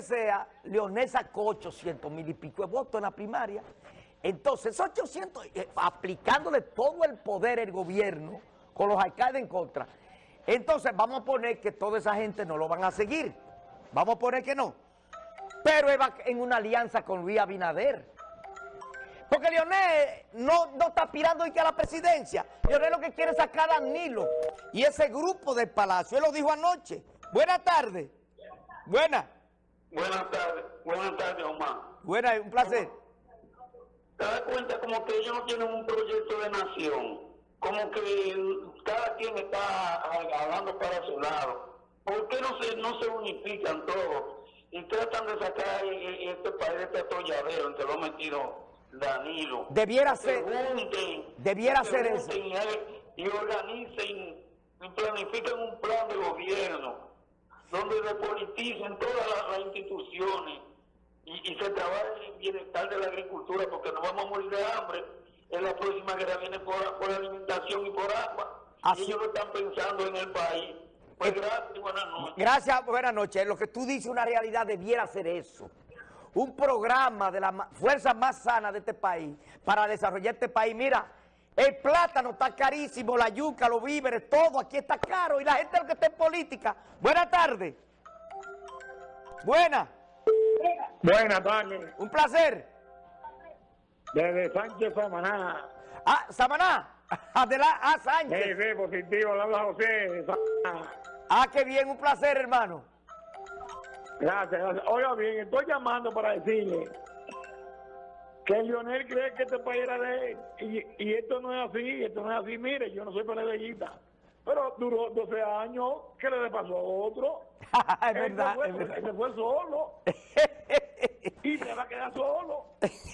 sea, Leonel sacó 800,000 y pico de votos en la primaria. Entonces, esos 800, aplicándole todo el poder el gobierno, con los alcaldes en contra. Entonces, vamos a poner que toda esa gente no lo van a seguir. Vamos a poner que no. Pero él va en una alianza con Luis Abinader. Porque Leonel no está aspirando a la presidencia. Leonel lo que quiere es sacar a Danilo y ese grupo del Palacio. Él lo dijo anoche. Buenas tardes. Buenas. Buenas tardes, Omar. Buenas, un placer. ¿Te das cuenta como que ellos no tienen un proyecto de nación? Como que cada quien está hablando para su lado. ¿Por qué no se unifican todos y tratan de sacar este país de este atolladero en que lo ha metido Danilo? Debiera ser eso. Y organicen y planifiquen un plan de gobierno donde repoliticen todas las instituciones y se trabaje en el bienestar de la agricultura, porque nos vamos a morir de hambre. En la próxima guerra viene por alimentación y por agua. Así. Y ellos no están pensando en el país. Pues gracias y buenas noches. Gracias, buenas noches. Lo que tú dices, una realidad, debiera ser eso. Un programa de la fuerza más sana de este país para desarrollar este país. Mira, el plátano está carísimo, la yuca, los víveres, todo aquí está caro. Y la gente lo que está en política. Buenas tardes. Buenas. Buenas tardes. Un placer. Desde Sánchez Samaná. Ah, Samaná. Sánchez. Sí, positivo, le habla José de Samaná. Ah, qué bien, un placer, hermano. Gracias. Oiga bien, estoy llamando para decirle que Leonel cree que este país era de él. Y esto no es así, Mire, yo no soy PLDista. Pero duró 12 años, ¿qué le pasó a otro? Es verdad, es verdad. Él se fue solo. Y se va a quedar solo.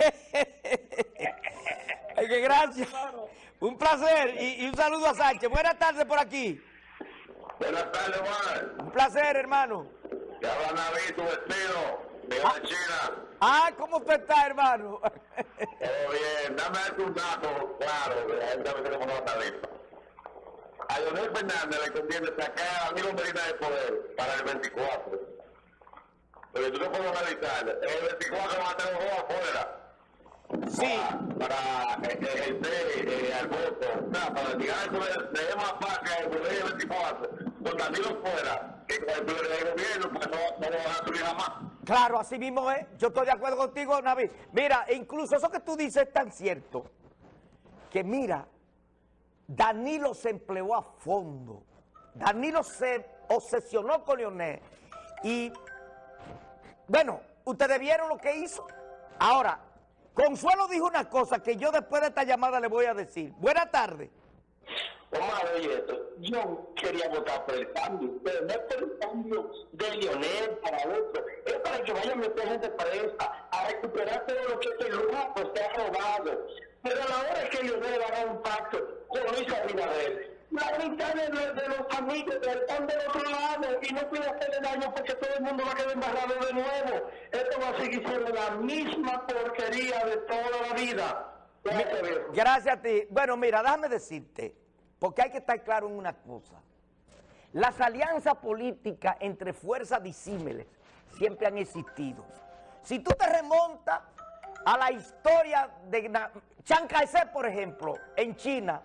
Ay, que gracias. Un placer y un saludo a Sánchez. Buenas tardes por aquí. Buenas tardes, Omar. Un placer, hermano. Te habla Naví, tu vecino, de China. Ah, ¿cómo usted está, hermano? Todo bien, dame un dato claro, de la gente que tenemos la tarifa. A Leonel Fernández le conviene sacar a Danilo Medina del poder para el 24. Pero tú no puedes analizar, el 24 van a tener los dos afuera. Sí. Para ejercer al voto, para llegar al poder, de más fácil el poder del 24, con Danilo fuera, que con el poder del gobierno, pues no van a subir jamás. Claro, así mismo es. Yo estoy de acuerdo contigo, Naví. Mira, incluso eso que tú dices es tan cierto, que mira, Danilo se empleó a fondo. Danilo se obsesionó con Leonel. Y, bueno, ustedes vieron lo que hizo. Ahora, Consuelo dijo una cosa que yo después de esta llamada le voy a decir. Buenas tardes. Omar, oye esto, yo quería votar por el cambio, pero no por el cambio de Leonel para otro. Es para que vayan a meter gente presa, a recuperar todo lo que este grupo se ha robado. Pero a la hora es que Leonel haga un pacto con Luis Abinader, la mitad de los amigos están del otro lado y no puede hacerle daño porque todo el mundo va a quedar embarrado de nuevo. Esto va a seguir siendo la misma porquería de toda la vida. Gracias a ti. Bueno, mira, déjame decirte, porque hay que estar claro en una cosa. Las alianzas políticas entre fuerzas disímiles siempre han existido. Si tú te remontas a la historia de Chiang Kai-shek, por ejemplo, en China,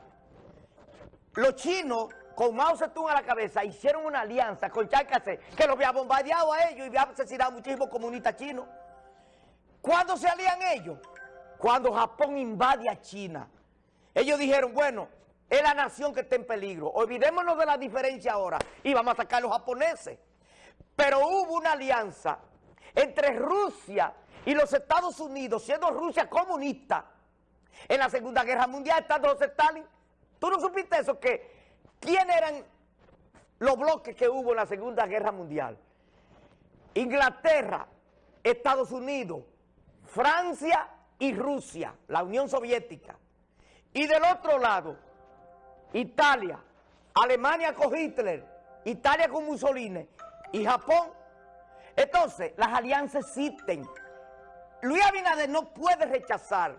los chinos, con Mao Zedong a la cabeza, hicieron una alianza con Chiang Kai-shek, que los había bombardeado a ellos y había asesinado a muchísimos comunistas chinos. ¿Cuándo se alían ellos? Cuando Japón invade a China. Ellos dijeron, bueno, es la nación que está en peligro, olvidémonos de la diferencia ahora y vamos a sacar a los japoneses. Pero hubo una alianza entre Rusia y los Estados Unidos, siendo Rusia comunista, en la Segunda Guerra Mundial, estando José Stalin. ¿Tú no supiste eso? ¿Quiénes eran los bloques que hubo en la Segunda Guerra Mundial? Inglaterra, Estados Unidos, Francia y Rusia, la Unión Soviética. Y del otro lado, Italia, Alemania con Hitler, Italia con Mussolini y Japón. Entonces, las alianzas existen. Luis Abinader no puede rechazar,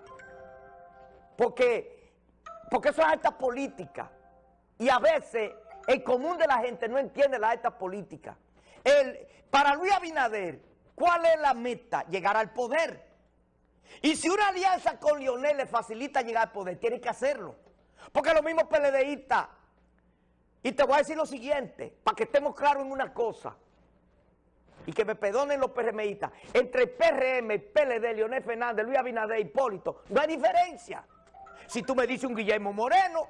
porque eso es alta política. Y a veces el común de la gente no entiende la alta política. Para Luis Abinader, ¿Cuál es la meta? Llegar al poder. Y si una alianza con Leonel le facilita llegar al poder, tiene que hacerlo. Porque los mismos PLDistas, y te voy a decir lo siguiente, para que estemos claros en una cosa, y que me perdonen los PRMistas, entre el PRM, el PLD, Leonel Fernández, Luis Abinader, Hipólito, no hay diferencia. Si tú me dices un Guillermo Moreno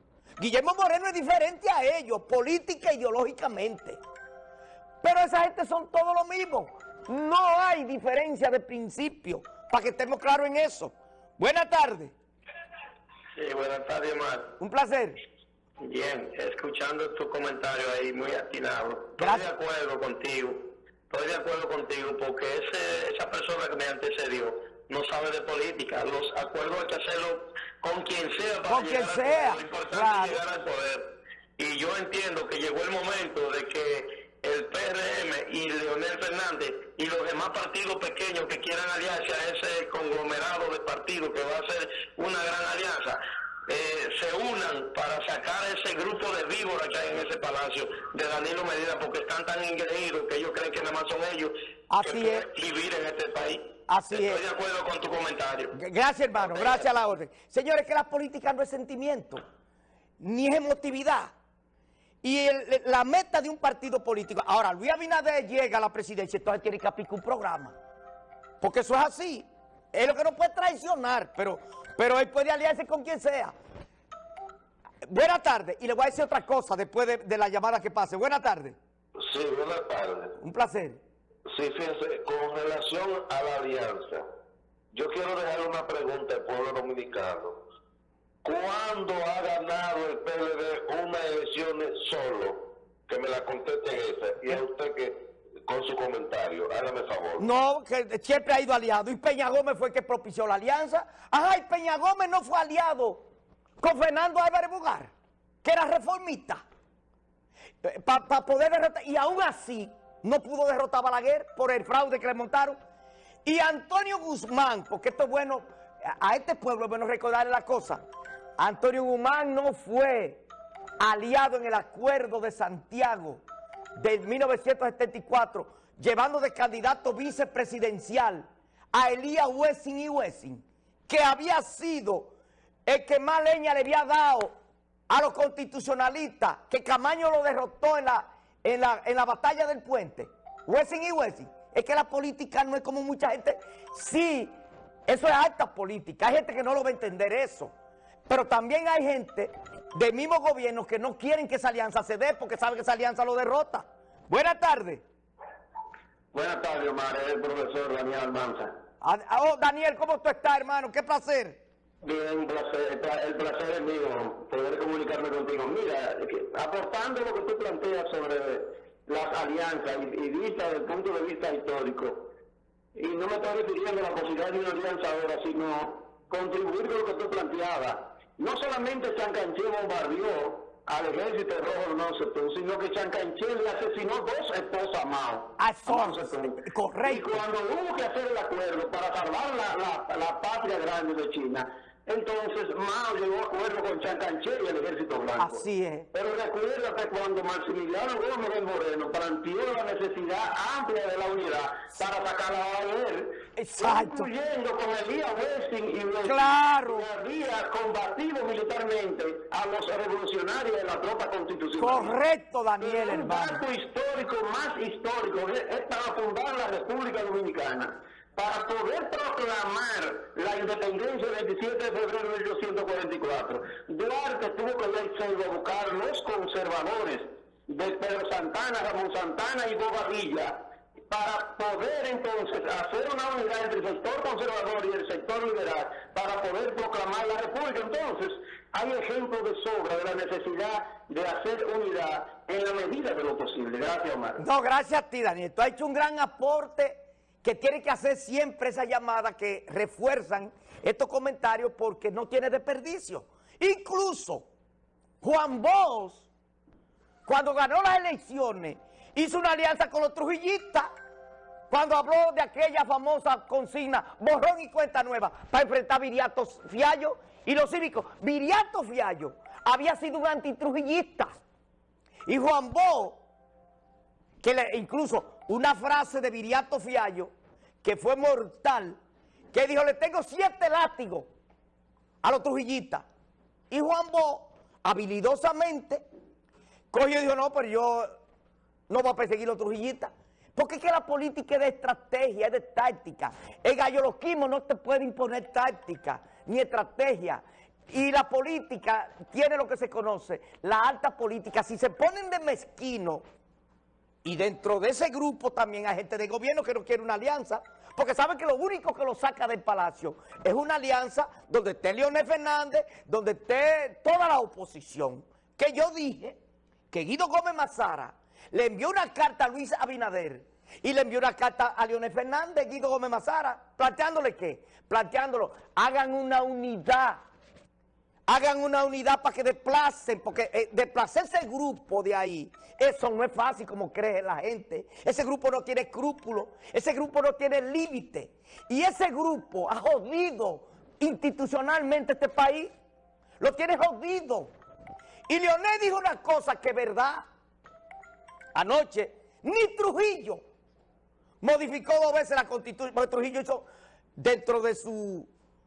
es diferente a ellos, política e ideológicamente. Pero esa gente son todos lo mismo. No hay diferencia de principio, para que estemos claros en eso. Buenas tardes. Sí, buenas tardes, Omar. Un placer. Bien, escuchando tu comentario ahí, muy atinado. Gracias. Estoy de acuerdo contigo porque esa persona que me antecedió no sabe de política. Los acuerdos hay que hacerlo con quien sea para con quien llegar al sea. poder. Lo importante Claro. es llegar al poder. Y yo entiendo que llegó el momento de que el PRM y Leonel Fernández y los demás partidos pequeños que quieran aliarse a ese conglomerado de partidos que va a ser una gran alianza, se unan para sacar ese grupo de víboras que hay en ese palacio de Danilo Medina, porque están tan engreídos que ellos creen que nada más son ellos Así que es. pueden vivir en este país. Así Estoy es. de acuerdo con tu comentario. Gracias, hermano, gracias a la orden. Señores, que la política no es sentimiento, ni es emotividad. Y la meta de un partido político, ahora Luis Abinader llega a la presidencia, entonces tiene que aplicar un programa. Porque eso es así. Es lo que no puede traicionar, pero él puede aliarse con quien sea. Buenas tardes, y le voy a decir otra cosa después de la llamada que pase. Buenas tardes. Sí, buenas tardes. Un placer. Sí, fíjense, con relación a la alianza, yo quiero dejar una pregunta al pueblo dominicano. ¿Cuándo ha ganado el PLD unas elecciones solo? Que me la conteste esa. Y a usted que, con su comentario, hágame favor. No, que siempre ha ido aliado. Y Peña Gómez fue el que propició la alianza. Ajá, y Peña Gómez no fue aliado con Fernando Álvarez Bugar, que era reformista. Para poder derrotar, y aún así no pudo derrotar a Balaguer por el fraude que le montaron. Y Antonio Guzmán, porque esto es bueno, a este pueblo es bueno recordarle la cosa. Antonio Guzmán no fue aliado en el acuerdo de Santiago de 1974, llevando de candidato vicepresidencial a Elías Wessing y Wessing, que había sido el que más leña le había dado a los constitucionalistas, que Camaño lo derrotó en la batalla del puente. Wessing y Wessing. Es que la política no es como mucha gente. Sí, eso es alta política. Hay gente que no lo va a entender eso. Pero también hay gente del mismo gobierno que no quieren que esa alianza se dé porque saben que esa alianza lo derrota. Buenas tardes. Buenas tardes, Omar. Es el profesor Daniel Almanza. Oh, Daniel, ¿cómo tú estás, hermano? Qué placer. Bien, un placer. El placer es mío poder comunicarme contigo. Mira, aportando lo que tú planteas sobre las alianzas y vista desde el punto de vista histórico, y no me estoy refiriendo a la posibilidad de una alianza ahora, sino contribuir con lo que tú planteabas. No solamente Chancanché bombardeó al ejército rojo no Septún, sino que Chancanché le asesinó 2 esposas más. Correcto. Y cuando hubo que hacer el acuerdo para salvar la patria grande de China, entonces Mao llegó a acuerdo con Chancanché y el ejército blanco. Así es. Pero recuérdate cuando Maximiliano Gómez del Moreno planteó la necesidad amplia de la unidad para sacar a Balaguer, incluyendo con Elías Wessing y los claro, que había combatido militarmente a los revolucionarios de la tropa constitucional. Correcto, Daniel, un hermano. dato histórico, más histórico, es para fundar la República Dominicana. Para poder proclamar la independencia el 27 de febrero de 1844, Duarte tuvo que irse a buscar los conservadores de Pedro Santana, Ramón Santana y Bobadilla, para poder entonces hacer una unidad entre el sector conservador y el sector liberal, para poder proclamar la república. Entonces, hay ejemplos de sobra de la necesidad de hacer unidad en la medida de lo posible. Gracias, Omar. No, gracias a ti, Daniel. Tú has hecho un gran aporte que tiene que hacer siempre esa llamada que refuerzan estos comentarios porque no tiene desperdicio. Incluso Juan Bosch, cuando ganó las elecciones, hizo una alianza con los trujillistas cuando habló de aquella famosa consigna, borrón y cuenta nueva, para enfrentar a Viriato Fiallo y los cívicos. Viriato Fiallo había sido un antitrujillista y Juan Bosch, incluso una frase de Viriato Fiallo, que fue mortal, que dijo, le tengo 7 látigos a los trujillistas. Y Juan Bosch, habilidosamente, cogió y dijo, no, pero yo no voy a perseguir a los trujillistas. Porque es que la política es de estrategia, es de táctica. El galloloquismo no te puede imponer táctica ni estrategia. Y la política tiene lo que se conoce, la alta política. Si se ponen de mezquino, y dentro de ese grupo también hay gente de gobierno que no quiere una alianza, porque saben que lo único que lo saca del palacio es una alianza donde esté Leonel Fernández, donde esté toda la oposición. Que yo dije que Guido Gómez Mazara le envió una carta a Luis Abinader y le envió una carta a Leonel Fernández, Guido Gómez Mazara, planteándole ¿qué? Planteándolo, hagan una unidad para que desplacen, porque desplazar ese grupo de ahí, eso no es fácil como cree la gente. Ese grupo no tiene escrúpulos, ese grupo no tiene límite. Y ese grupo ha jodido institucionalmente este país, lo tiene jodido. Y Leonel dijo una cosa que es verdad. Anoche, ni Trujillo modificó 2 veces la Constitución, porque Trujillo hizo dentro de su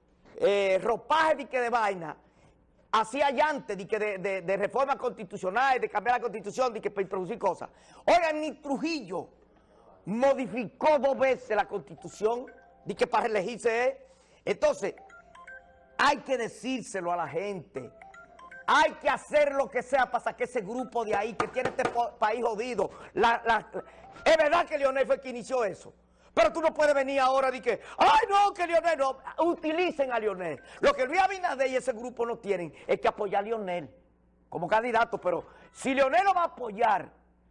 ropaje de vaina, hacía antes de reforma constitucional, de cambiar la Constitución, de que para introducir cosas. Oigan, ni Trujillo modificó 2 veces la Constitución, de que para elegirse. Entonces, hay que decírselo a la gente. Hay que hacer lo que sea para sacar ese grupo de ahí que tiene este país jodido. Es verdad que Leonel fue el que inició eso. Pero tú no puedes venir ahora y que, ¡ay no, que Leonel no! Utilicen a Leonel. Lo que Luis Abinader y ese grupo no tienen es que apoyar a Leonel como candidato. Pero si Leonel lo va a apoyar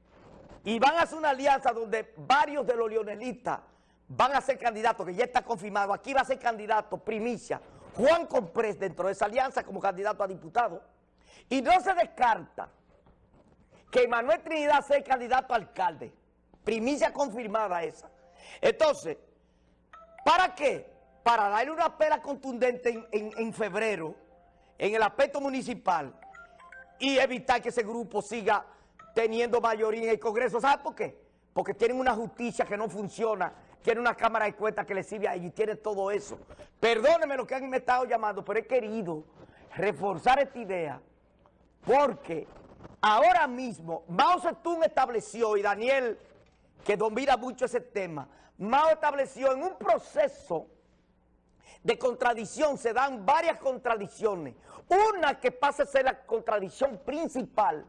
y van a hacer una alianza donde varios de los leonelistas van a ser candidatos, que ya está confirmado, aquí va a ser candidato, primicia, Juan Comprés dentro de esa alianza como candidato a diputado. Y no se descarta que Manuel Trinidad sea el candidato a alcalde. Primicia confirmada esa. Entonces, ¿para qué? Para darle una pela contundente en febrero, en el aspecto municipal, y evitar que ese grupo siga teniendo mayoría en el Congreso. ¿Sabe por qué? Porque tienen una justicia que no funciona, tienen una Cámara de Cuentas que les sirve a ellos y tienen todo eso. Perdónenme lo que han me estado llamando, pero he querido reforzar esta idea, porque ahora mismo Mao Zedong estableció, y Daniel, que domina mucho ese tema, Mao estableció en un proceso de contradicción, se dan varias contradicciones, una que pasa a ser la contradicción principal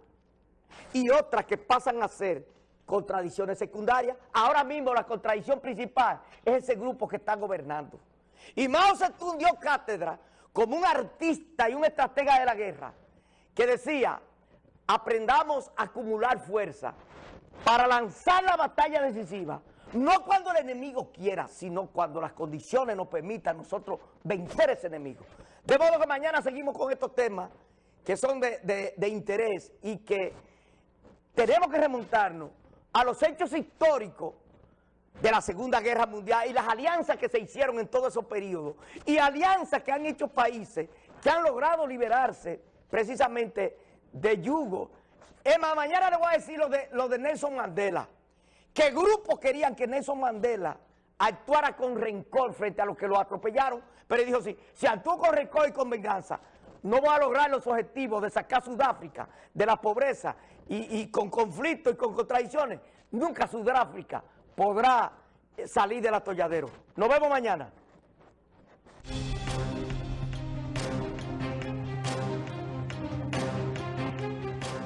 y otra que pasan a ser contradicciones secundarias. Ahora mismo la contradicción principal es ese grupo que está gobernando. Y Mao Zedong dio cátedra como un artista y un estratega de la guerra, que decía, aprendamos a acumular fuerza para lanzar la batalla decisiva, no cuando el enemigo quiera, sino cuando las condiciones nos permitan nosotros vencer ese enemigo. De modo que mañana seguimos con estos temas que son de interés y que tenemos que remontarnos a los hechos históricos de la Segunda Guerra Mundial y las alianzas que se hicieron en todos esos periodos y alianzas que han hecho países que han logrado liberarse precisamente de yugo. Es más, mañana le voy a decir lo de Nelson Mandela, que grupos querían que Nelson Mandela actuara con rencor frente a los que lo atropellaron, pero él dijo, sí, si actúo con rencor y con venganza, no voy a lograr los objetivos de sacar a Sudáfrica de la pobreza y con conflictos y con contradicciones. Nunca Sudáfrica podrá salir del atolladero. Nos vemos mañana.